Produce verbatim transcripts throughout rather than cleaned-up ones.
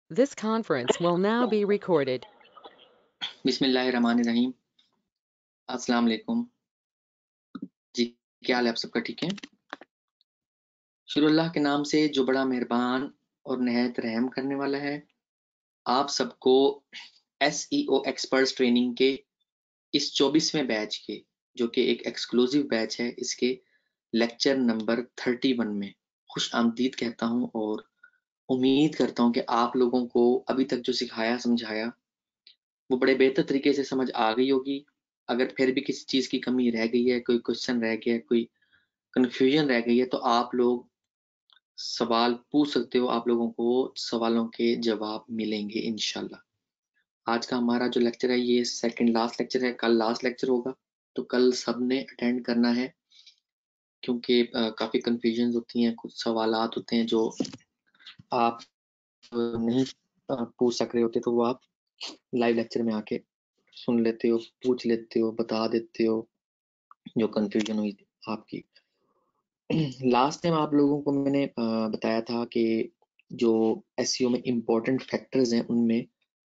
This conference will now be recorded. बिस्मिल्लाहिर्रहमानिर्रहीम। अस्सलाम वालेकुम जी, क्या हाल है आप सबका? ठीक है। शुरू अल्लाह के नाम से जो बड़ा मेहरबान और नहायत रहम करने वाला है। आप सबको एसईओ एक्सपर्ट्स ट्रेनिंग के इस चौबीसवें बैच के, जो कि एक एक्सक्लूसिव बैच है, इसके लेक्चर नंबर इकतीस में खुश आमदीद कहता हूं और उम्मीद करता हूं कि आप लोगों को अभी तक जो सिखाया समझाया वो बड़े बेहतर तरीके से समझ आ गई होगी। अगर फिर भी किसी चीज़ की कमी रह गई है, कोई क्वेश्चन रह गया है, कोई कन्फ्यूजन रह गई है, तो आप लोग सवाल पूछ सकते हो। आप लोगों को सवालों के जवाब मिलेंगे इंशाल्लाह। आज का हमारा जो लेक्चर है ये सेकंड लास्ट लेक्चर है। कल लास्ट लेक्चर होगा, तो कल सबने अटेंड करना है, क्योंकि काफ़ी कन्फ्यूजन होती हैं, कुछ सवालात होते हैं जो आप नहीं पूछ सक रहे होते, तो वो आप लाइव लेक्चर में आके सुन लेते हो, पूछ लेते हो, बता देते हो जो कन्फ्यूजन हुई आपकी। लास्ट टाइम आप लोगों को मैंने बताया था कि जो एसईओ में इम्पोर्टेंट फैक्टर्स हैं, उनमें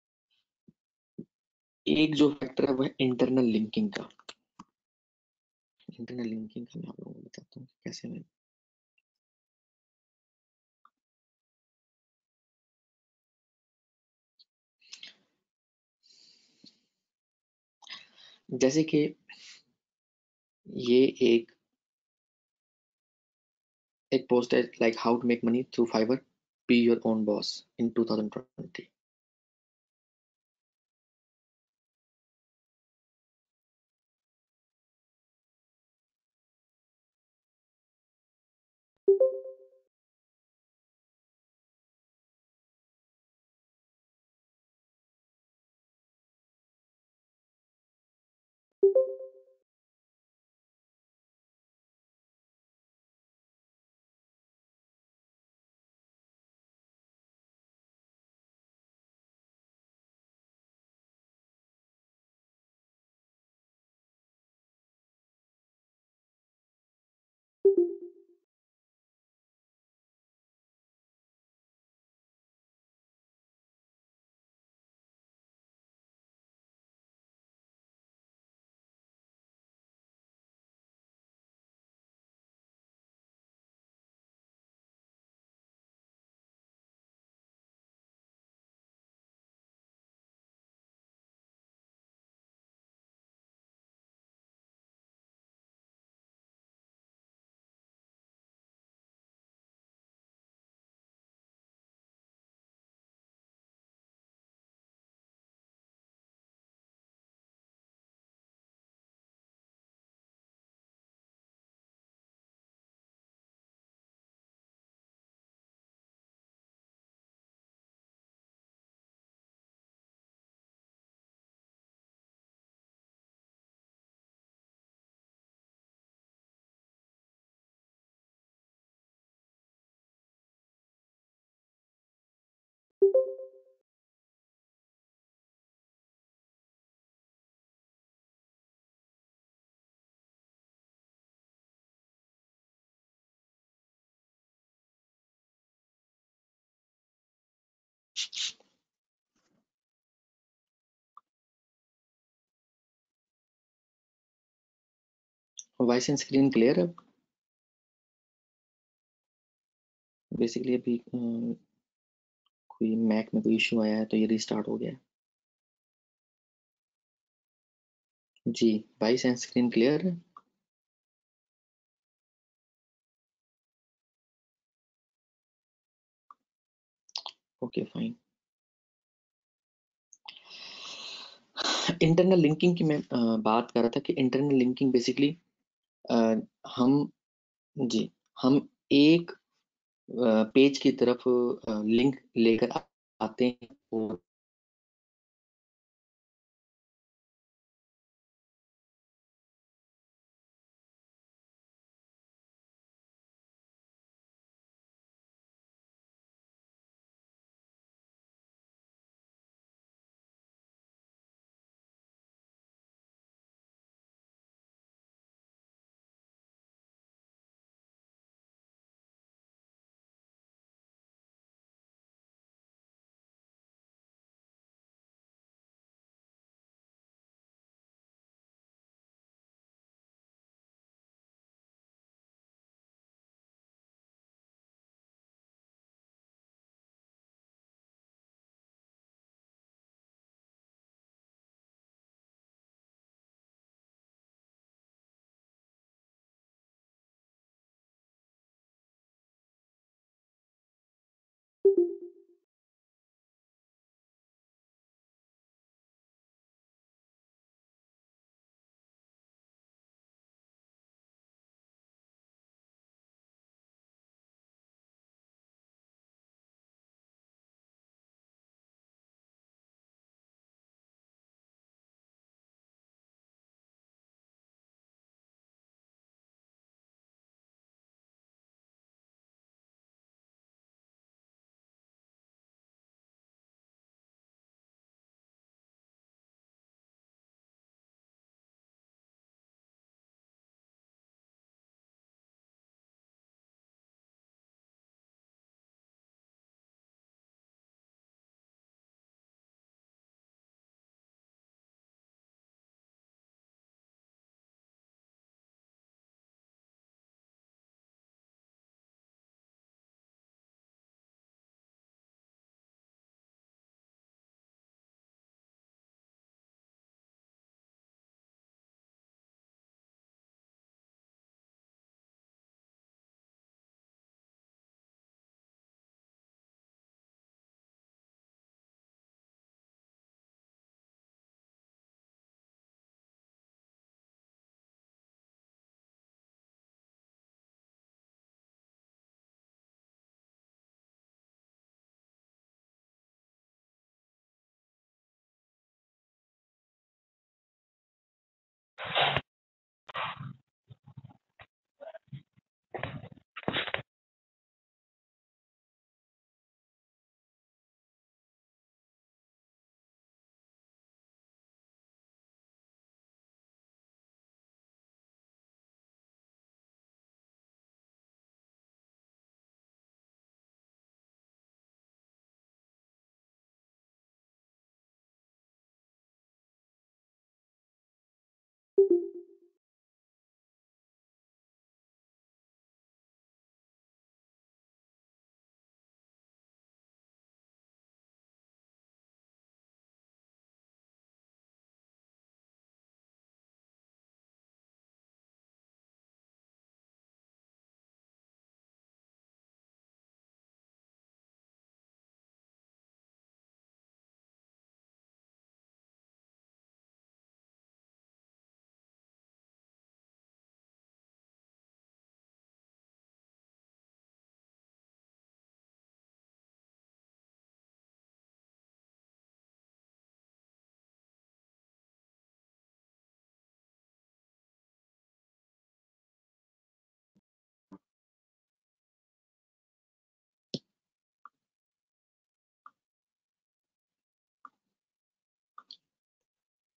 एक जो फैक्टर है वो है इंटरनल लिंकिंग का। इंटरनल लिंकिंग का मैं आप लोगों को बताता हूँ कैसे मैं जैसे कि ये एक एक पोस्ट है, like how to make money through Fiverr, be your own boss in two thousand twenty. Voice and screen clear है? बेसिकली अभी अ, कोई मैक में कोई इशू आया है, तो ये रिस्टार्ट हो गया है। जी, वॉइस एंड स्क्रीन क्लियर है। Okay fine. इंटरनल लिंकिंग की मैं अ, बात कर रहा था कि इंटरनल लिंकिंग बेसिकली हम जी हम एक पेज की तरफ लिंक लेकर आते हैं और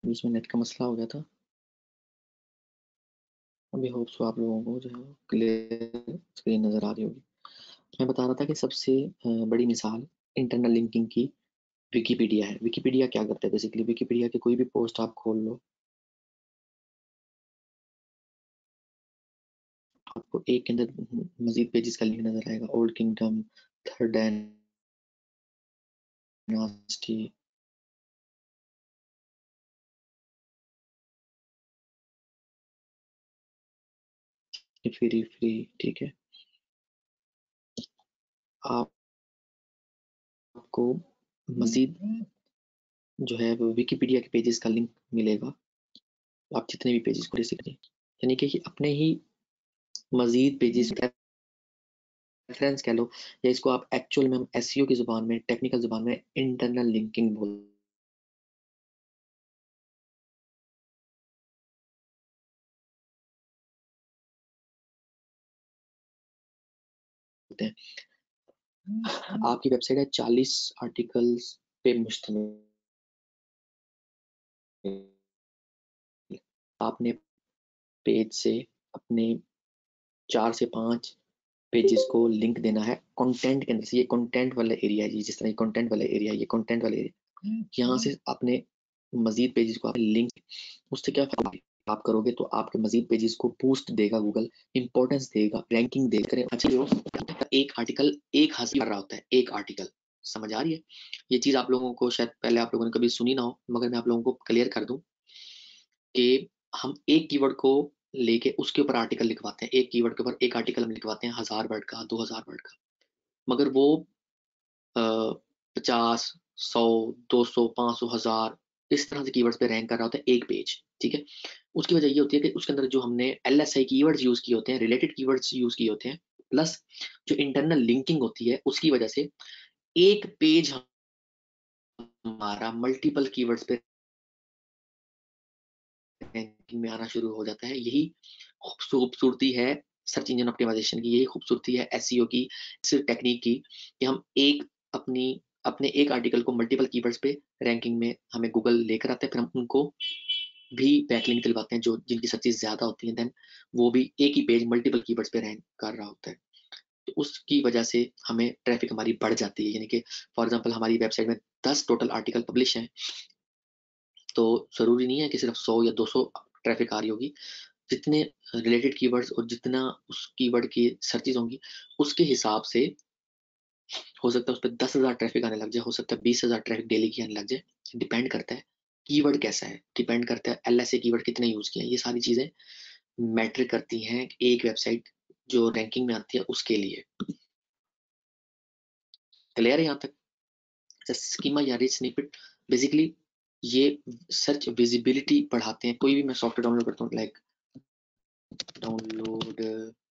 उसमें नेट का मसला हो गया था। अभी होप सो आप लोगों को जो है क्लियर स्क्रीन नज़र आ रही होगी। मैं बता रहा था कि सबसे बड़ी मिसाल इंटरनल लिंकिंग की विकिपीडिया है। विकिपीडिया क्या करता है बेसिकली, विकिपीडिया की कोई भी पोस्ट आप खोल लो, आपको एक के अंदर मजीद पेजेस का लिंक नजर आएगा। Old kingdom, third dynasty, free free ठीक है। आप आपको मजीद जो है वो विकिपीडिया के पेजेस का लिंक मिलेगा। आप जितने भी पेजेस को रेसिपी यानी कि अपने ही मजीद पेजेस रेफरेंस कह लो, या इसको आप एक्चुअल में हम एसईओ की जुबान में, टेक्निकल जुबान में इंटरनल लिंकिंग बोलते हैं। आपकी वेबसाइट है चालीस आर्टिकल्स पे मुश्तमिल। आपने पेज से अपने चार से पांच पेजेस को लिंक देना है कंटेंट के अंदर से। ये कंटेंट वाला एरिया है जी, जिस तरह कंटेंट वाला एरिया, ये कंटेंट वाला एरिया, यहाँ से अपने मजीद पेजेस को आप लिंक, उससे क्या फायदा आप करोगे तो आपके मजीद पेजेस को बूस्ट देगा गूगल, इंपॉर्टेंस देगा, रैंकिंग देगा। अच्छी हो एक आर्टिकल एक हासिल कर रहा होता है, एक आर्टिकल, समझ आ रही है? ये चीज आप लोगों को शायद पहले आप लोगों ने कभी सुनी ना हो, मगर मैं आप लोगों को क्लियर कर दूं कि हम एक कीवर्ड को लेके उसके ऊपर आर्टिकल लिखवाते हैं। एक कीवर्ड के ऊपर एक आर्टिकल हम लिखवाते हैं हजार वर्ड का, दो हजार वर्ड का, मगर वो पचास, सौ, दो सौ, पांच सौ, हजार इस तरह से कीवर्ड्स पे रैंक कर रहा होता है एक पेज। ठीक है, उसकी वजह ये होती है कि उसके अंदर जो हमने L S I keywords use किए होते हैं, रिलेटेड कीवर्ड्स यूज किए होते हैं, प्लस जो इंटरनल लिंकिंग होती है उसकी वजह से एक पेज हमारा मल्टीपल कीवर्ड्स पे रैंकिंग में आना शुरू हो जाता है। यही खूबसूरती है सर्च इंजन ऑप्टिमाइजेशन की, यही खूबसूरती है एसईओ की, इस टेक्निक की, कि हम एक अपनी अपने एक आर्टिकल को मल्टीपल कीवर्ड्स पे रैंकिंग में हमें गूगल लेकर आते हैं, फिर हम उनको भी बैकलिंक दिलवाते हैं जो जिनकी सर्चेस ज्यादा होती हैं, देन वो भी एक ही पेज मल्टीपल कीवर्ड्स पे रैंक कर रहा होता है। तो उसकी वजह से हमें ट्रैफिक हमारी बढ़ जाती है। यानी कि फॉर एग्जांपल हमारी वेबसाइट में दस टोटल आर्टिकल पब्लिश हैं, तो जरूरी नहीं है कि सिर्फ सौ या दो सौ ट्रैफिक आ रही होगी। जितने रिलेटेड कीवर्ड्स और जितना उस कीवर्ड की सर्चेज होंगी उसके हिसाब से हो सकता है उस पर दस हजार ट्रैफिक आने लग जाए, हो सकता है बीस हजार ट्रैफिक डेली की आने लग जाए। डिपेंड करता है कीवर्ड कैसा है, डिपेंड करता है एल एस ए कीवर्ड कितने यूज किए हैं। ये सारी चीजें मैटर करती हैं एक वेबसाइट जो रैंकिंग में आती है उसके लिए। क्लियर है यहाँ तक? स्कीमा या रिच स्निपेट बेसिकली ये सर्च विजिबिलिटी बढ़ाते हैं। कोई भी मैं सॉफ्टवेयर डाउनलोड करता हूँ, लाइक डाउनलोड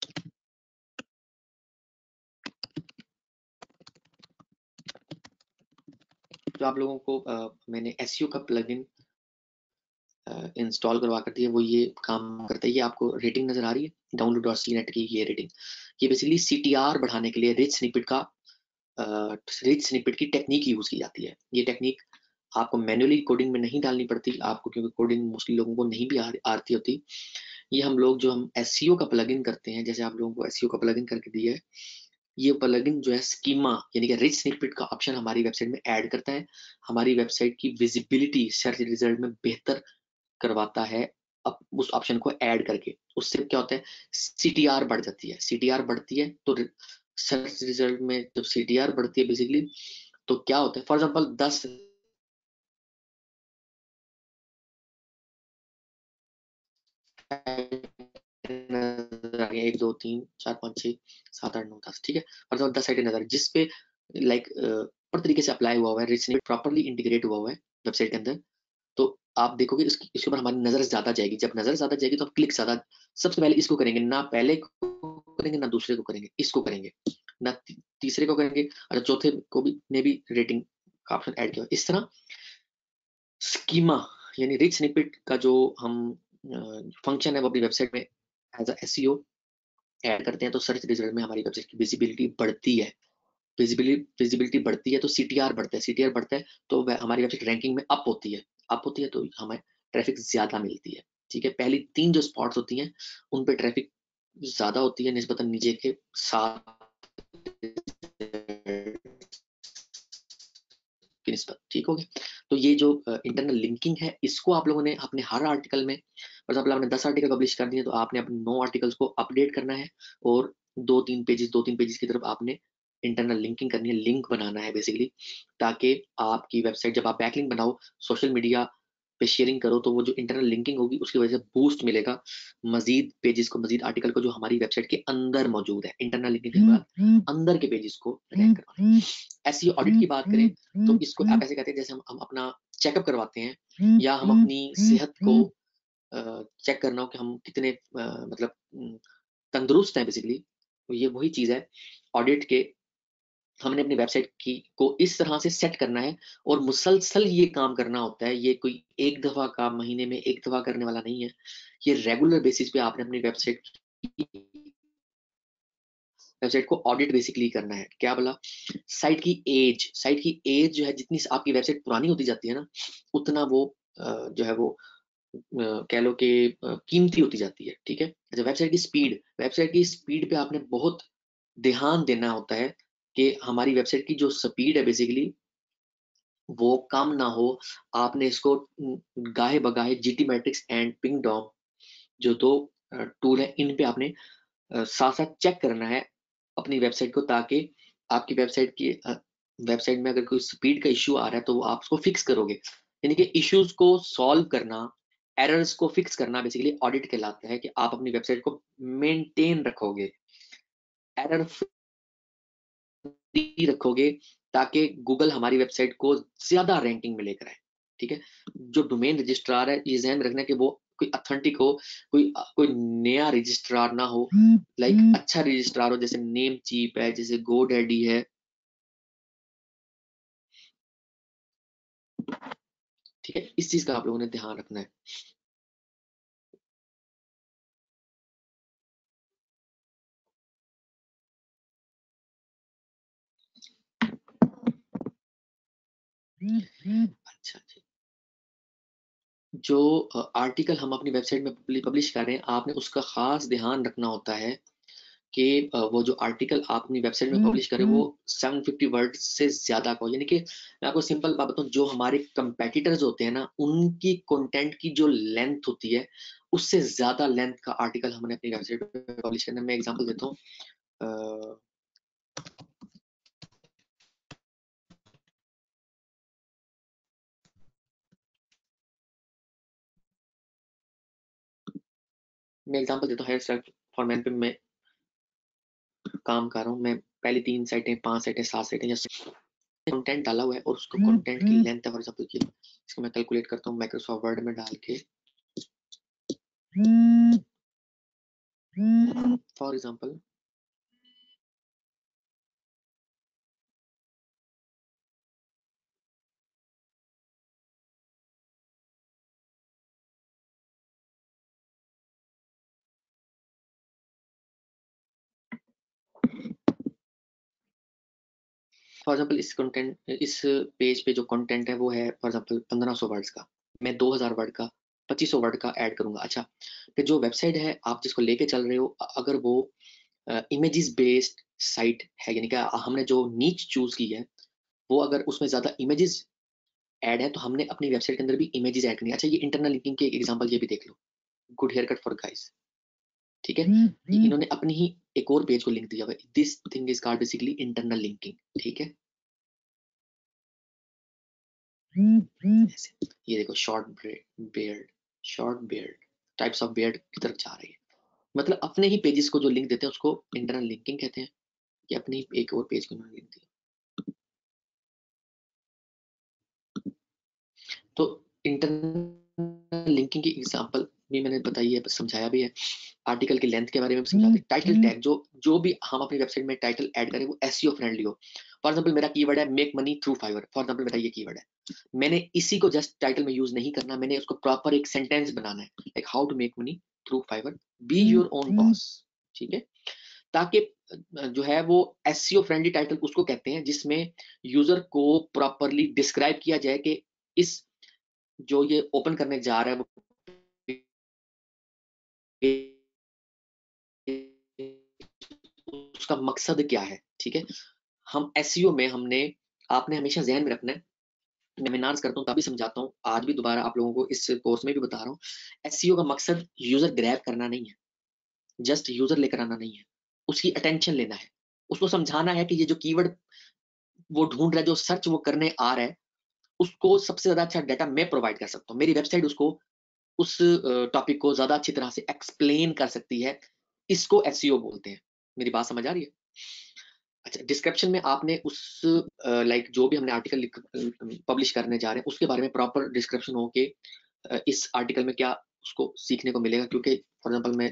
जो आप लोगों को आ, मैंने एसईओ का प्लगइन इंस्टॉल करवा कर दिया, वो ये काम करता है। ये आपको रेटिंग नजर आ रही है डाउनलोड डॉट सी नेट की, ये रेटिंग, ये बेसिकली सीटीआर बढ़ाने के लिए रिच स्निपेट का रिच स्निपेट की टेक्निक यूज की जाती है। ये टेक्निक आपको मैन्युअली कोडिंग में नहीं डालनी पड़ती आपको, क्योंकि कोडिंग मोस्टली लोगों को नहीं भी आ, आती होती। ये हम लोग जो हम एसईओ का प्लगइन करते हैं, जैसे आप लोगों को एसईओ का प्लगइन करके दिया है, ये प्लगइन जो है स्कीमा यानी कि रिच स्निपेट का ऑप्शन हमारी वेबसाइट में ऐड करता है, हमारी वेबसाइट की विजिबिलिटी सर्च रिजल्ट में बेहतर करवाता है। अब उस ऑप्शन को ऐड करके उससे क्या होता है, सीटीआर बढ़ जाती है। सीटीआर बढ़ती है तो सर्च रिजल्ट में जब सीटीआर बढ़ती है बेसिकली तो क्या होता है, फॉर एग्जांपल दस एक दो तीन चार पाँच छः सात आठ नौ दस, ठीक है, और दस आइटम नजर जिसपे लाइक प्रॉपर तरीके से अप्लाई हुआ हुआ है, रिच प्रॉपरली इंटीग्रेट हुआ हुआ है वेबसाइट के अंदर, तो आप देखोगे इसकी इसके ऊपर हमारी नजर ज्यादा जाएगी। जब नजर ज्यादा जाएगी तो आप क्लिक ज्यादा, सबसे पहले इसको करेंगे, ना पहले को करेंगे ना दूसरे को करेंगे, इसको करेंगे, ना तीसरे को करेंगे, अच्छा चौथे को भी ने भी रेटिंग का ऑप्शन ऐड किया। इस तरह स्कीमा यानी रिच स्निपेट का जो हम फंक्शन है वो अपनी वेबसाइट में एज अ एसईओ ऐड करते हैं, तो सर्च रिजल्ट में हमारी वेबसाइट की विजिबिलिटी बढ़ती है। विजिबिलिटी विजिबिलिटी बढ़ती है तो सीटीआर बढ़ता है, सीटीआर बढ़ता है तो हमारी वेबसाइट रैंकिंग में अप होती है, अप होती है तो हमें ट्रैफिक ज्यादा मिलती है। ठीक है, पहली तीन जो स्पॉट्स होती हैं उन पे ट्रैफिक ज्यादा होती है निस्बतन नीचे के सात की निस्बत। ठीक हो गया। तो ये जो इंटरनल लिंकिंग है इसको आप लोगों ने अपने हर आर्टिकल में, फॉर एग्जाम्पल आपने दस आर्टिकल पब्लिश कर दिए तो आपने अपने नौ आर्टिकल्स को अपडेट करना है और दो तीन पेजेस दो तीन पेजेस की तरफ आपने इंटरनल लिंकिंग करनी है, लिंक बनाना है बेसिकली, ताकि आपकी वेबसाइट जब आप बैकलिंक बनाओ सोशल मीडिया पे शेयरिंग करो तो वो जो इंटरनल लिंकिंग होगी उसकी वजह से बूस्ट मिलेगा मजीद पेजेस को, मजीद आर्टिकल को जो हमारी वेबसाइट के अंदर मौजूद है। इंटरनल लिंकिंग के बाद अंदर के पेजेस को रैंक करवाना। ऐसी ऑडिट की बात करें तो इसको आप ऐसे कहते हैं जैसे हम, हम अपना चेकअप करवाते हैं या हम अपनी सेहत को चेक करना हो कि हम कितने आ, मतलब तंदुरुस्त हैं बेसिकली, तो ये वही चीज है ऑडिट के। हमने अपनी वेबसाइट की को इस तरह से सेट करना है और मुसलसल ये काम करना होता है। ये कोई एक दफा काम महीने में एक दफा करने वाला नहीं है, ये रेगुलर बेसिस पे आपने अपनी वेबसाइट वेबसाइट को ऑडिट बेसिकली करना है। क्या बोला? साइट की एज, साइट की एज जो है जितनी आपकी वेबसाइट पुरानी होती जाती है ना उतना वो जो है वो कह लो कि कीमती होती जाती है। ठीक है। अच्छा, वेबसाइट की स्पीड, वेबसाइट की स्पीड पे आपने बहुत ध्यान देना होता है कि हमारी वेबसाइट की जो स्पीड है बेसिकली वो कम ना हो। आपने इसको गाहे बगाहे जीटी मैट्रिक्स एंड पिंगडॉम जो दो टूल है इन पे आपने साथ साथ चेक करना है अपनी वेबसाइट को, ताकि आपकी वेबसाइट की वेबसाइट में अगर कोई स्पीड का इश्यू आ रहा है तो वो आप उसको फिक्स करोगे। यानी कि इश्यूज को सॉल्व करना, एरर्स को फिक्स करना बेसिकली ऑडिट कहलाता है कि आप अपनी वेबसाइट को मेंटेन रखोगे, एरर फ्री रखोगे ताकि गूगल हमारी वेबसाइट को ज्यादा रैंकिंग में लेकर आए। ठीक है। जो डोमेन रजिस्ट्रार है ये ध्यान रखना कि वो कोई ऑथेंटिक हो, कोई कोई नया रजिस्ट्रार ना हो, लाइक अच्छा रजिस्ट्रार हो जैसे नेम चीप है, जैसे गोडैडी है। ठीक है, इस चीज का आप लोगों ने ध्यान रखना है। अच्छा जी, जो आर्टिकल हम अपनी वेबसाइट में पब्लिश कर रहे हैं आपने उसका खास ध्यान रखना होता है कि वो जो आर्टिकल आप अपनी वेबसाइट में पब्लिश करें वो सात सौ पचास वर्ड से ज्यादा का हो। यानी कि मैं आपको सिंपल बात बताऊं, जो हमारे कंपेटिटर्स होते हैं ना उनकी कंटेंट की जो लेंथ होती है उससे ज्यादा लेंथ का आर्टिकल हमने अपनी वेबसाइट पे पब्लिश करना है। मैं एग्जांपल देता हूँ, मैं एग्जांपल देता हूँ, हेयर स्टाइल फॉर्मेट पे मैं काम कर रहा हूँ। मैं पहली तीन साइटें, पांच साइटें, सात साइटें या कंटेंट डाला हुआ है और उसको कंटेंट की लेंथ है फॉर एग्जांपल की, इसको मैं कैलकुलेट करता हूँ माइक्रोसॉफ्ट वर्ड में डाल के। फॉर एग्जांपल फॉर एग्जांपल इस कंटेंट इस पेज पे जो कंटेंट है वो है फॉर एग्जांपल पंद्रह सौ वर्ड्स का, मैं दो हज़ार वर्ड का, पच्चीस सौ वर्ड का ऐड करूंगा। अच्छा, फिर जो वेबसाइट है आप जिसको लेके चल रहे हो अगर वो इमेजेस बेस्ड साइट है, यानी कि हमने जो नीच चूज की है वो अगर उसमें ज्यादा इमेजेस ऐड है तो हमने अपनी वेबसाइट के अंदर भी इमेजेस ऐड करनी है। अच्छा, ये इंटरनल लिंकिंग के एग्जांपल ये भी देख लो, good hair cut for guys. ठीक है, इन्होंने अपनी ही एक और पेज को लिंक दिया हुआ है, this thing is called basically internal linking. ठीक है, ऐसे ये देखो, short beard, short beard, types of beard की तरफ जा रही है। मतलब अपने ही पेजेस को जो लिंक देते हैं उसको इंटरनल लिंकिंग कहते हैं, कि अपनी एक और पेज को उन्होंने लिंक दिया। तो इंटरनल लिंकिंग की एग्जांपल भी मैंने बताई है, समझाया भी है, आर्टिकल की लेंथ के बारे में भी समझाते हैं। टाइटल टैग, जो जो भी हम अपनी वेबसाइट में टाइटल ऐड करें वो एसईओ फ्रेंडली हो। फॉर एग्जांपल मेरा कीवर्ड है make money through Fiverr, for example मेरा ये कीवर्ड है, मैंने इसी को जस्ट टाइटल में यूज नहीं करना, मैंने उसको प्रॉपर एक सेंटेंस बनाना है, like how to make money through Fiverr, be your own boss. ठीक है, ताकि जो है वो एसईओ फ्रेंडली टाइटल उसको कहते हैं जिसमें यूजर को प्रॉपरली डिस्क्राइब किया जाए कि इस जो ये ओपन करने जा रहा है वो उसका मकसद क्या है, ठीक है? हम एसईओ में हमने आपने हमेशा ज़हन में रखना है, मैं वेबिनार्स करता हूँ तभी समझाता हूँ, आज भी दोबारा आप लोगों को इस कोर्स में भी बता रहा हूँ, एसईओ का मकसद यूज़र ग्रैब करना नहीं है, जस्ट यूज़र लेकर आना नहीं है, उसकी अटेंशन लेना है। उसको समझाना है कि ये जो कीवर्ड वो ढूँढ रहा है, जो सर्च वो करने आ रहा है, उसको सबसे ज़्यादा अच्छा डाटा मैं प्रोवाइड कर सकता हूँ। मेरी वेबसाइट उसको उस अ, टॉपिक को ज़्यादा अच्छी तरह से एक्सप्लेन कर सकती है। इसको एसईओ बोलते हैं। मेरी बात समझ आ रही है? अच्छा, डिस्क्रिप्शन में आपने उस अ, लाइक जो भी हमने आर्टिकल लिख अ, पब्लिश करने जा रहे हैं, उसके बारे में प्रॉपर डिस्क्रिप्शन हो के अ, इस आर्टिकल में क्या उसको सीखने को मिलेगा, क्योंकि फॉर एग्जांपल मैं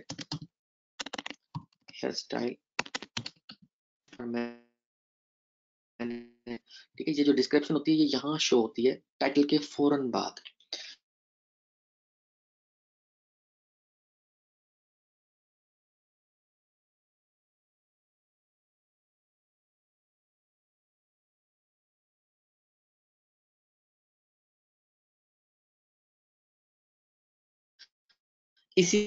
हेयर स्टाइल और मैंने ठीक है, ये जो डिस्क्रिप्शन होती है, ये यहाँ शो होती है टाइटल के फ़ौरन बाद। इसी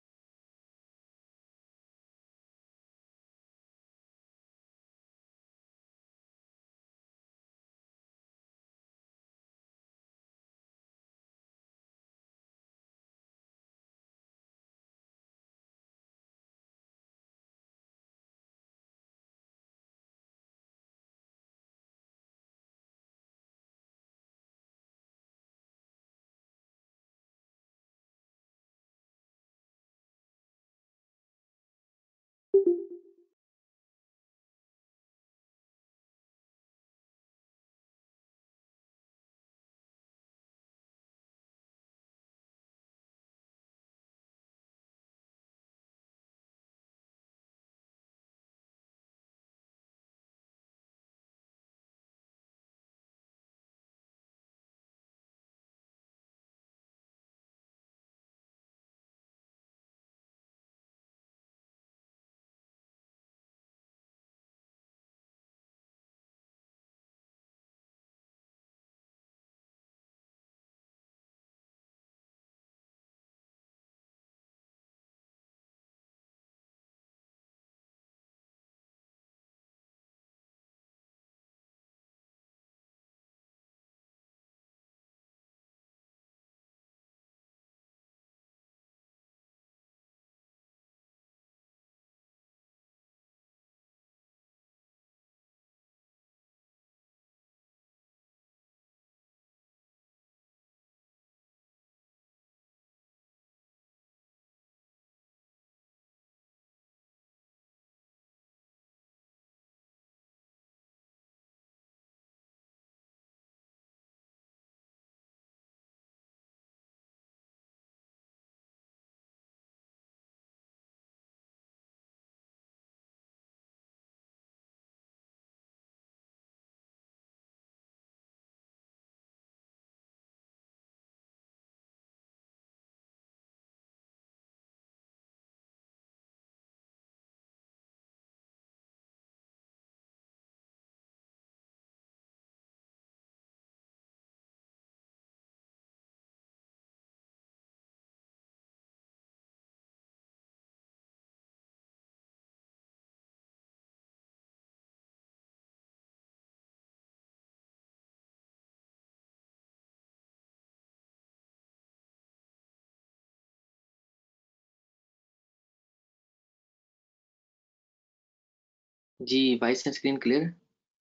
जी, वॉइस एंड स्क्रीन क्लियर?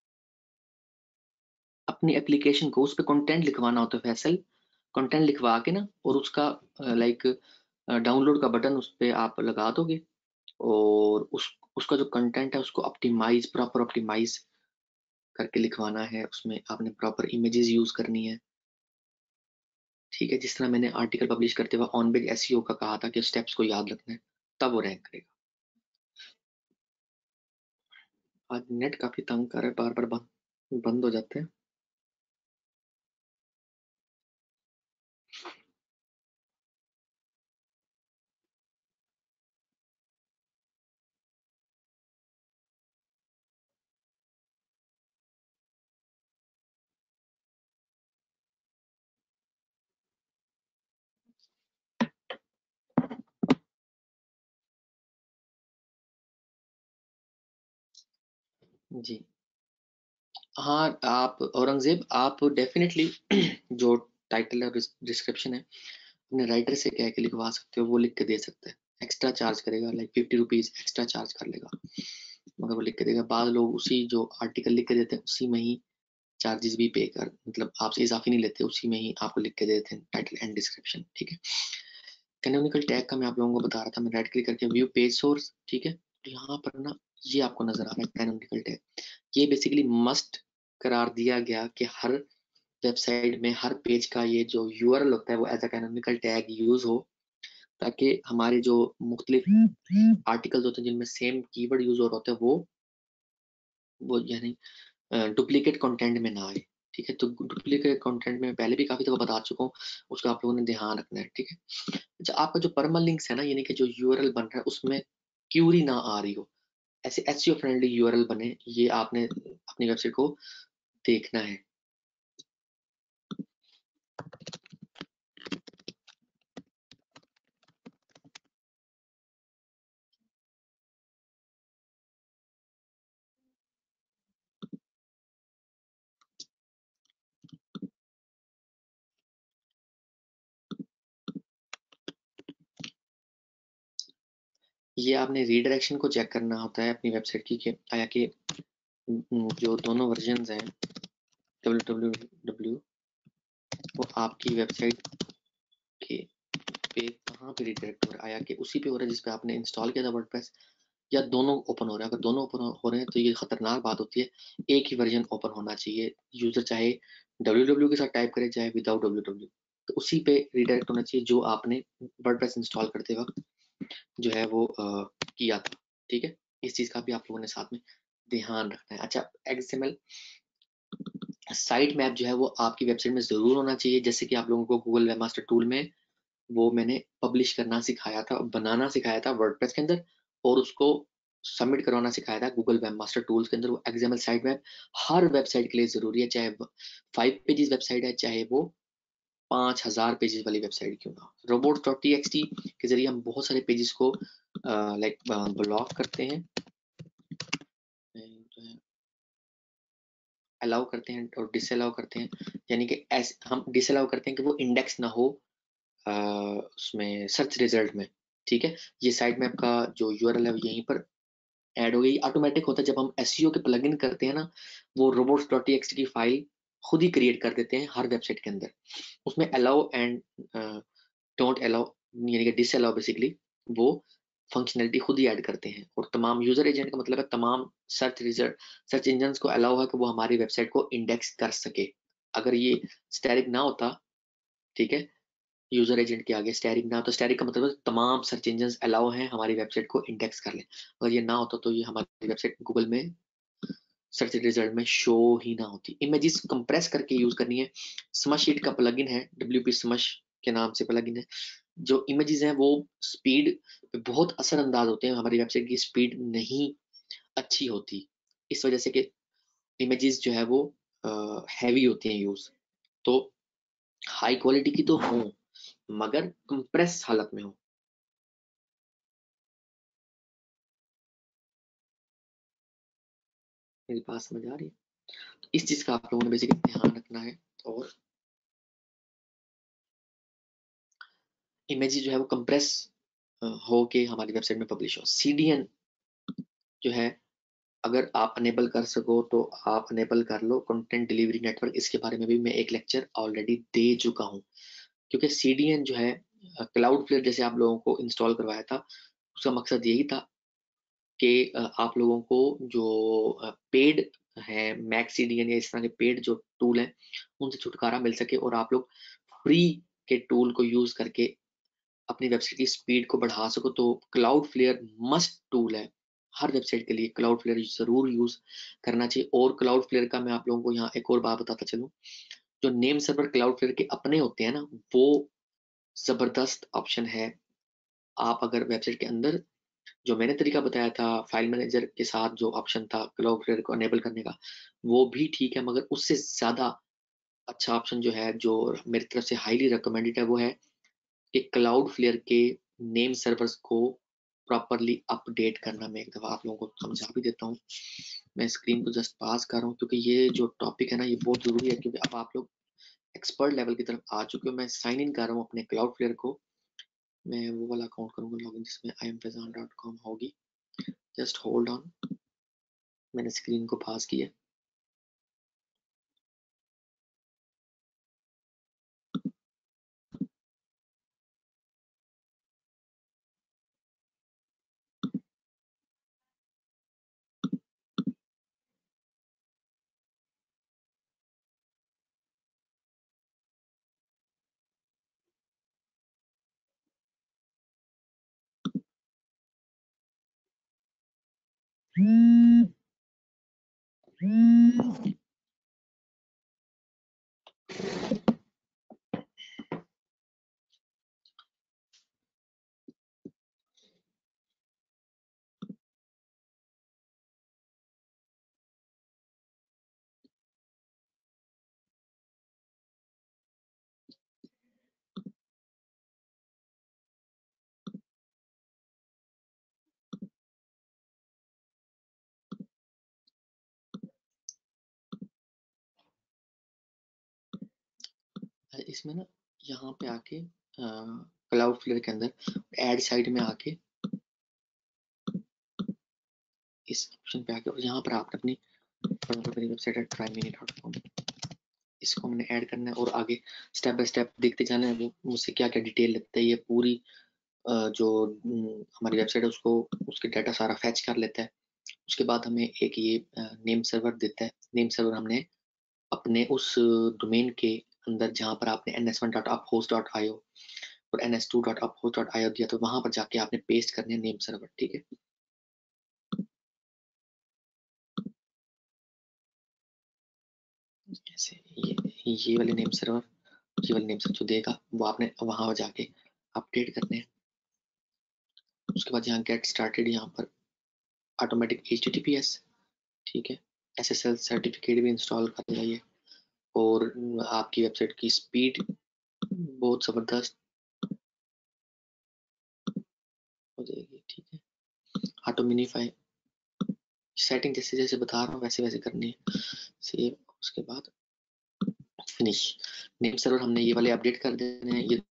अपनी एप्लीकेशन को उस पे कंटेंट लिखवाना होता है फैसल, कंटेंट लिखवा के ना और उसका अ, लाइक अ, डाउनलोड का बटन उस पे आप लगा दोगे और उस उसका जो कंटेंट है उसको ऑप्टिमाइज़ प्रॉपर ऑप्टिमाइज़ करके लिखवाना है, उसमें आपने प्रॉपर इमेजेस यूज़ करनी है, ठीक है? जिस तरह मैंने आर्टिकल पब्लिश करते वक़्त ऑन पेज एसईओ का कहा था कि स्टेप्स को याद रखना है, तब वो रैंक करेगा। आज नेट काफ़ी तंग कर रहा है, बार-बार बंद बंद हो जाते हैं। जी। हाँ, आप औरंगज़ेब आप डेफ़िनेटली जो टाइटल और डिस डिस्क्रिप्शन है, अपने राइटर से कह के लिखवा सकते हो, वो लिख के दे सकता है। एक्स्ट्रा चार्ज करेगा, like fifty rupees extra charge कर लेगा, मगर वो लिख के देगा। बाद लोग उसी जो आर्टिकल लिख के देते हैं, उसी में ही चार्जेज़ भी पे कर मतलब आपसे इज़ाफ़ी नहीं लेते, उसी में ही आपको लिख के दे देते हैं टाइटल एंड डिस्क्रिप्शन, ठीक है? कैनोनिकल टैग का मैं आप लोगों को बता रहा था, मैं राइट क्लिक करके व्यू पेज सोर्स, ठीक है? तो यहाँ पर ना ये आपको नज़र आ रहा है कैनोनिकल टैग। ये बेसिकली मस्ट करार दिया गया कि हर वेबसाइट में हर पेज का ये जो यूआरएल होता है वो as a canonical tag use हो, ताकि हमारे जो मुख्तलिफ आर्टिकल्स होते हैं जिनमें सेम कीवर्ड यूज हो रहा होता है वो वो यानी डुप्लीकेट कंटेंट में ना आए, ठीक है? तो डुप्लीकेट कंटेंट में पहले भी काफी दफा बता चुका हूँ, उसका आप लोगों ने ध्यान रखना है, ठीक है? अच्छा, आपका जो परमल लिंक्स है ना, यानी कि जो यूआरएल बन रहा है उसमें क्यूरी ना आ रही हो, ऐसे एसईओ फ्रेंडली यूआरएल बने, ये आपने अपनी वेबसाइट को देखना है। ये आपने रीडायरेक्शन को चेक करना होता है अपनी वेबसाइट की कि आया कि जो दोनों वर्जन्स हैं डब्ल्यू डब्ल्यू डब्ल्यू वो आपकी वेबसाइट के पे कहाँ पे रीडायरेक्ट हो रहा है, आया कि उसी पे हो रहा है जिस पे आपने इंस्टॉल किया था वर्डप्रेस, या दोनों ओपन हो रहे हैं? अगर दोनों ओपन हो रहे हैं तो ये खतरनाक बात होती है। एक ही वर्जन ओपन होना चाहिए, यूजर चाहे डब्ल्यू डब्ल्यू के साथ टाइप करे चाहे विदाउट डब्ल्यू डब्ल्यू, तो उसी पे रीडायरेक्ट होना चाहिए जो आपने वर्डप्रेस इंस्टॉल करते वक्त जो है वो आ, किया था, ठीक है? इस चीज का भी आप लोगों ने साथ में ध्यान रखना है। अच्छा, एक्सएमएल साइट मैप जो है वो आपकी वेबसाइट में जरूर होना चाहिए, जैसे कि आप लोगों को गूगल वेबमास्टर टूल में वो मैंने पब्लिश करना सिखाया था, बनाना सिखाया था वर्डप्रेस के अंदर, और उसको सबमिट करवाना सिखाया था गूगल वेबमास्टर टूल्स के अंदर। वो एक्सएमएल साइट मैप हर वेबसाइट के लिए जरूरी है, चाहे फाइव पेजेस वेबसाइट है चाहे वो पांच हजार पेजेस वाली वेबसाइट क्यों ना। Robots dot T X T के जरिए हम बहुत सारे पेजेस को लाइक ब्लॉक करते हैं, अलाउ करते हैं और डिसअलाउ करते हैं, यानी कि ऐसे हम डिसअलाउ करते हैं कि वो इंडेक्स ना हो अ, उसमें सर्च रिजल्ट में, ठीक है? ये साइट मैप का जो यूआरएल है यहीं पर ऐड हो गई। ऑटोमेटिक होता है जब हम एसईओ के प्लगइन करते हैं ना, वो robots dot T X T की फाइल खुद ही क्रिएट कर देते हैं हर वेबसाइट के अंदर। उसमें अलाउ एंड डोंट अलाउ यानी कि डिसअलाउ बेसिकली वो फंक्शनैलिटी खुद ही ऐड करते हैं, और तमाम यूजर एजेंट का मतलब है तमाम सर्च रिजल्ट सर्च इंजन को अलाउ है कि वो हमारी वेबसाइट को इंडेक्स कर सके। अगर ये स्टैटिक ना होता, ठीक है, यूजर एजेंट के आगे स्टैटिक ना, तो स्टैटिक का मतलब है तमाम सर्च इंजन अलाउ हैं हमारी वेबसाइट को इंडेक्स कर लें। अगर ये ना होता तो ये हमारी वेबसाइट गूगल में सर्च रिजल्ट में शो ही ना होती। इमेजेस कंप्रेस करके यूज करनी है। स्मश शीट का प्लगइन है, डब्ल्यू पी स्मश के नाम से प्लगइन है। जो इमेजेस हैं वो स्पीड पे बहुत असरअंदाज होते हैं, हमारी वेबसाइट की स्पीड नहीं अच्छी होती इस वजह से कि इमेजेस जो है वो हैवी होती हैं यूज, तो हाई क्वालिटी की तो हो मगर कंप्रेस हालत में हो। मेरी बात समझ आ रही है? इस चीज का आप लोगों ने बेसिकली ध्यान रखना है, और इमेज जो है वो कंप्रेस हो के हमारी वेबसाइट में पब्लिश हो। सीडीएन जो है अगर आप अनेबल कर सको तो आप अनेबल कर लो, कंटेंट डिलीवरी नेटवर्क, इसके बारे में भी मैं एक लेक्चर ऑलरेडी दे चुका हूँ। क्योंकि सीडीएन जो है क्लाउड फ्लेयर जैसे आप लोगों को इंस्टॉल करवाया था, उसका मकसद यही था कि आप लोगों को जो पेड है मैक सीडीएन या इस तरह के पेड जो टूल हैं उनसे छुटकारा मिल सके, और आप लोग फ्री के टूल को यूज करके अपनी वेबसाइट की स्पीड को बढ़ा सको। तो क्लाउड फ्लेयर मस्ट टूल है हर वेबसाइट के लिए, क्लाउड फ्लेयर जरूर यूज करना चाहिए। और क्लाउड फ्लेयर का मैं आप लोगों को यहाँ एक और बात बताता चलूँ, जो नेम सर्वर क्लाउड फ्लेयर के अपने होते हैं ना, वो जबरदस्त ऑप्शन है। आप अगर वेबसाइट के अंदर जो मैंने तरीका बताया था फाइल मैनेजर के साथ जो ऑप्शन था क्लाउड फ्लेयर को अनेबल करने का, वो भी ठीक है, मगर उससे ज्यादा अच्छा ऑप्शन जो है जो मेरी तरफ से हाईली रिकमेंडेड है वो है कि क्लाउड फ्लेयर के नेम सर्वर्स को प्रॉपरली अपडेट करना मैं एक दफ़ा आप लोगों को समझा भी देता हूँ। मैं स्क्रीन को जस्ट पास कर रहा हूँ क्योंकि ये जो टॉपिक है ना ये बहुत ज़रूरी है, क्योंकि अब आप लोग एक्सपर्ट लेवल की तरफ आ चुके हो। मैं साइन इन कर रहा हूँ अपने क्लाउडफ्लेयर को। मैं वो वाला अकाउंट करूँगा लॉगिन जिसमें I am Faizan dot com होगी। जस्ट होल्ड ऑन, मैंने स्क्रीन को पास किया। इसमें ना यहाँ पे आके क्लाउडफ्लेयर के अंदर ऐड साइड में आके इस ऑप्शन पे आके और यहाँ पर आपने अपनी मेरी वेबसाइट है ट्राई मिनी डॉट कॉम, इसको हमने ऐड करना है और आगे स्टेप बाय स्टेप देखते जाना है वो मुझसे क्या क्या डिटेल लगता है। ये पूरी अ, जो हमारी वेबसाइट है उसको उसके डाटा सारा फैच कर लेता है। उसके बाद हमें एक ये नेम सर्वर देता है। नेम सर्वर हमने अपने उस डोमेन के अंदर जहाँ पर आपने N S one dot up host dot I O और N S two dot up host dot I O दिया तो वहां पर जाके आपने पेस्ट करने हैं नेम सर्वर। ठीक है, ऐसे ये ये वाले नेम सर्वर ये वाले नेम सर्वर जो देगा वो आपने वहां जाके अपडेट करने हैं। उसके बाद यहाँ गेट स्टार्टेड, यहाँ पर automatic H T T P S, ठीक है, एस एस एल सर्टिफिकेट भी इंस्टॉल कर देगा ये और आपकी वेबसाइट की स्पीड बहुत ज़बरदस्त हो जाएगी। ठीक है, ऑटो मिनीफाई सेटिंग जैसे जैसे बता रहा हूँ वैसे वैसे करनी है। सेव, उसके बाद फिनिश। नेम सर्वर हमने ये वाले अपडेट कर देने हैं। ये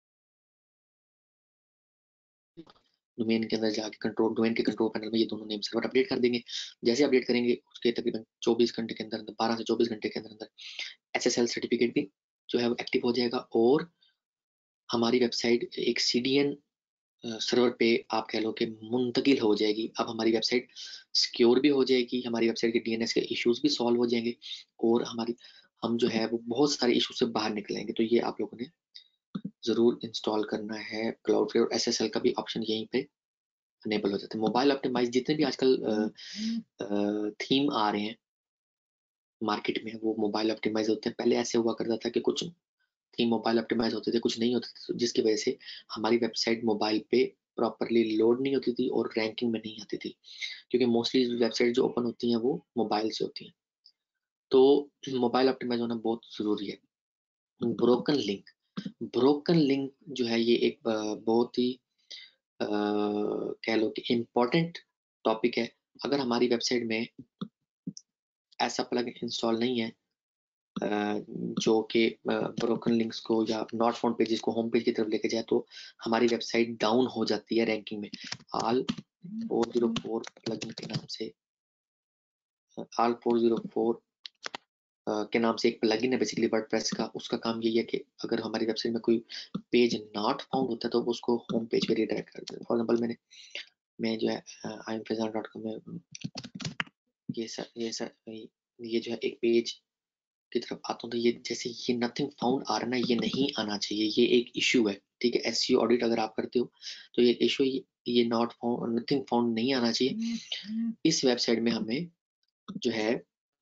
डोमेन के अंदर जाके कंट्रोल डोमेन के कंट्रोल पैनल में ये दोनों नेम सर्वर अपडेट कर देंगे। जैसे अपडेट करेंगे उसके तकरीबन चौबीस घंटे के अंदर बारह से चौबीस घंटे के अंदर अंदर एस एस एल सर्टिफिकेट भी जो है वो एक्टिव हो जाएगा और हमारी वेबसाइट एक सी डी एन सर्वर पे आप कह लो कि मुंतकिल हो जाएगी। अब हमारी वेबसाइट सिक्योर भी हो जाएगी, हमारी वेबसाइट के डी एन एस के इश्यूज भी सॉल्व हो जाएंगे और हमारी हम जो है वो बहुत सारे इशू से बाहर निकलेंगे। तो ये आप लोगों ने जरूर इंस्टॉल करना है। क्लाउडफ्लेयर और एस एस एल का भी ऑप्शन यहीं पे अनेबल हो जाता है। मोबाइल ऑप्टिमाइज जितने भी आजकल थीम आ रहे हैं मार्केट में वो मोबाइल ऑप्टिमाइज होते हैं। पहले ऐसे हुआ करता था कि कुछ थीम मोबाइल ऑप्टिमाइज होते थे, कुछ नहीं होते थे, जिसकी वजह से हमारी वेबसाइट मोबाइल पे प्रॉपरली लोड नहीं होती थी और रैंकिंग में नहीं आती थी, क्योंकि मोस्टली वेबसाइट जो ओपन होती हैं वो मोबाइल से होती हैं। तो मोबाइल ऑप्टिमाइज होना बहुत ज़रूरी है। ब्रोकन लिंक ब्रोकन लिंक जो है ये एक बहुत ही आ, कह लो कि इम्पोर्टेंट टॉपिक है। अगर हमारी वेबसाइट में ऐसा प्लगइन इंस्टॉल नहीं है जो कि ब्रोकन लिंक्स को या नॉट फाउंड पेजेस को होम पेज की तरफ लेके जाए तो हमारी वेबसाइट डाउन हो जाती है रैंकिंग में। All four zero four plugin के नाम से आल फोर जीरो फोर के नाम से एक प्लगइन है बेसिकली वर्डप्रेस का। उसका काम यही है कि अगर हमारी वेबसाइट में कोई पेज नॉट फाउंड होता है तो उसको होम पेज पे रिडायरेक्ट कर देता है। फॉर एग्जांपल मैंने मैं जो है I am Faizan dot com में ये सर ये सर ये जो है एक पेज की तरफ आता हूँ तो ये जैसे ये नथिंग फाउंड आ रहा है ना, ये नहीं आना चाहिए, ये एक इशू है। ठीक है, एसईओ ऑडिट अगर आप करते हो तो ये इशू ये, ये नॉट फाउंड नथिंग फाउंड नहीं आना चाहिए। इस वेबसाइट में हमें जो है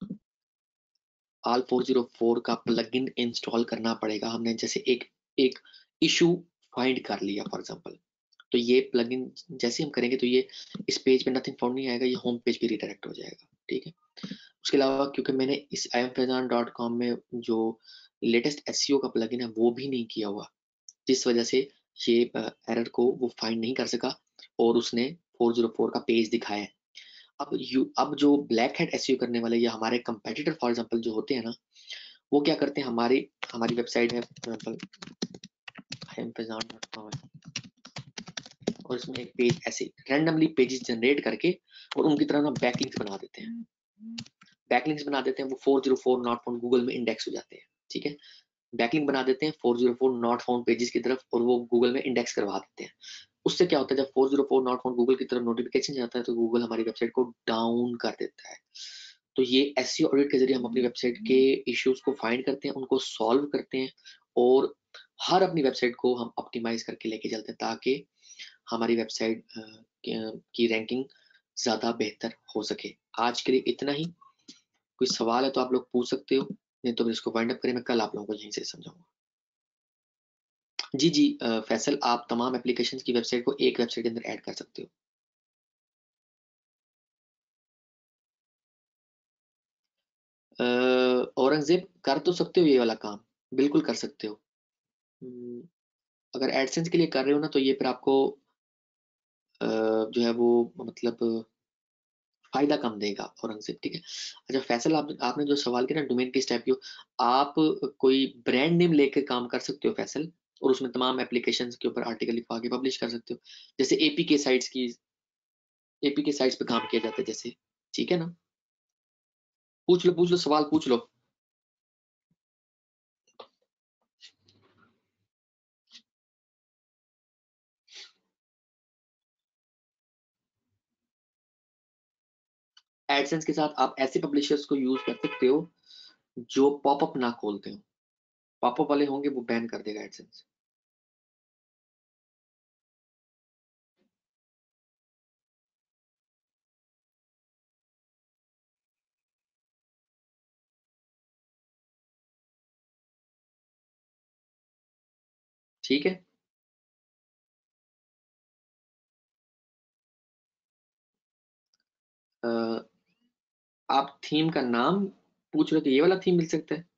आल फोर जीरो फोर का प्लगइन इंस्टॉल करना पड़ेगा। हमने जैसे एक एक इशू फाइंड कर लिया फॉर एग्जांपल, तो ये प्लगइन जैसे हम करेंगे तो ये इस पेज पे नथिंग फाउंड नहीं आएगा, ये होम पेज पे रिडायरेक्ट हो जाएगा। ठीक है, उसके अलावा क्योंकि मैंने इस I am Faizan dot com में जो लेटेस्ट एसईओ का प्लगइन है वो भी नहीं किया हुआ, जिस वजह से ये एरर को वो फाइंड नहीं कर सका और उसने फोर ज़ीरो फोर का पेज दिखाया है। अब यू अब जो ब्लैक हैट एसईओ करने वाले या हमारे कंपेटिटर फॉर एग्जांपल जो होते हैं ना, वो क्या करते हैं, हमारी हमारी वेबसाइट है for example Amazon dot com और इसमें एक पेज ऐसे रैंडमली पेजेस जनरेट करके और उनकी तरह ना बैकलिंक्स बना देते हैं। बैकलिंक्स बना देते हैं, वो four zero four not found Google में इंडेक्स हो जाते हैं। ठीक है, बैकलिंक बना देते हैं four zero four not found pages की तरफ और वो गूगल में इंडेक्स करवा देते हैं। उससे क्या होता है, जब four zero four not found Google की तरफ नोटिफिकेशन जाता है तो गूगल हमारी वेबसाइट को डाउन कर देता है। तो ये एसईओ ऑडिट के जरिए हम अपनी वेबसाइट के इश्यूज को फाइंड करते हैं, उनको सॉल्व करते हैं और हर अपनी वेबसाइट को हम ऑप्टिमाइज करके लेके चलते हैं ताकि हमारी वेबसाइट की रैंकिंग ज़्यादा बेहतर हो सके। आज के लिए इतना ही। कोई सवाल है तो आप लोग पूछ सकते हो, नहीं तो फिर इसको वाइंड अप करें, मैं कल आप लोगों को यहीं से समझाऊंगा। जी जी अ, फैसल, आप तमाम एप्लीकेशंस की वेबसाइट को एक वेबसाइट के अंदर ऐड कर सकते हो। अ, औरंगजेब, कर तो सकते हो ये वाला काम, बिल्कुल कर सकते हो। हम्म, अगर एडसेंस के लिए कर रहे हो ना तो ये फिर आपको अ, जो है वो मतलब फायदा कम देगा औरंगजेब। ठीक है, अच्छा फैसल, आप आपने जो सवाल किया ना डोमेन किस टाइप की हो, आप कोई ब्रांड नेम लेके काम कर सकते हो फैसल, और उसमें तमाम एप्लीकेशंस के ऊपर आर्टिकल लिखवा के पब्लिश कर सकते हो, जैसे एपीके साइट्स की एपीके साइट्स पे काम किया जाता है जैसे। ठीक है ना, पूछ लो पूछ लो सवाल पूछ लो। एडसेंस के साथ आप ऐसे पब्लिशर्स को यूज कर सकते हो जो पॉपअप ना खोलते हो। पॉपअप वाले होंगे वो बैन कर देगा एडसेंस। ठीक है, आ, आप थीम का नाम पूछ रहे हो कि ये वाला थीम मिल सकता है।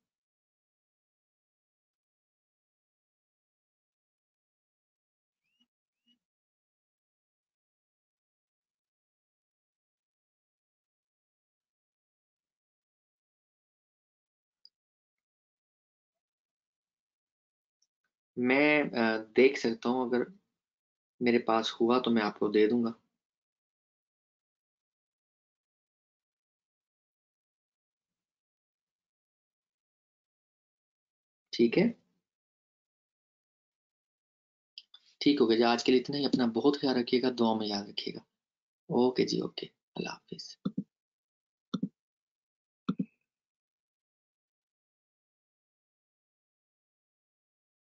मैं आ, देख सकता हूँ, अगर मेरे पास हुआ तो मैं आपको दे दूंगा। ठीक है, ठीक हो गया जी, आज के लिए इतना ही। अपना बहुत ख्याल रखिएगा, दुआ में याद रखिएगा। ओके जी, ओके, अल्लाह हाफिज।